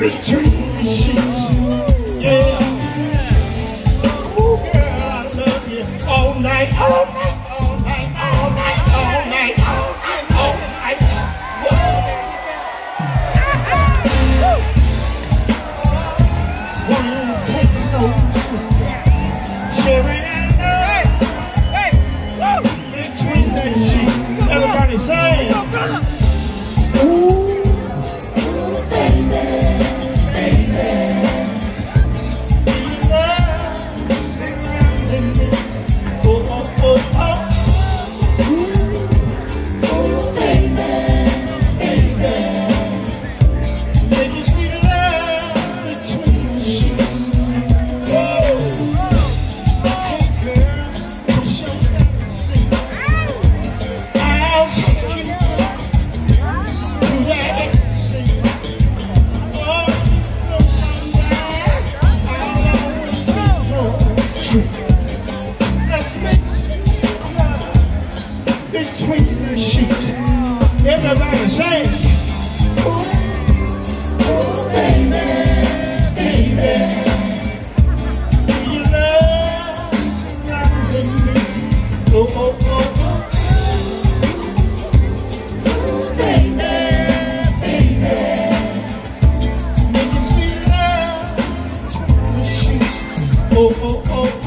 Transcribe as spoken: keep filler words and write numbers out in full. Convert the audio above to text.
between the sheets. Yeah. Ooh, girl, I love you all night, all night, all night, all night, all night, all night, all night. Whoa. One take so Sherry and love between the sheets. Everybody say. Between the sheets, everybody say, ooh, ooh, baby, baby, do you love surrounding me? Oh, oh, oh, ooh, baby, baby, making sweet love between the sheets. Oh, oh, oh, oh.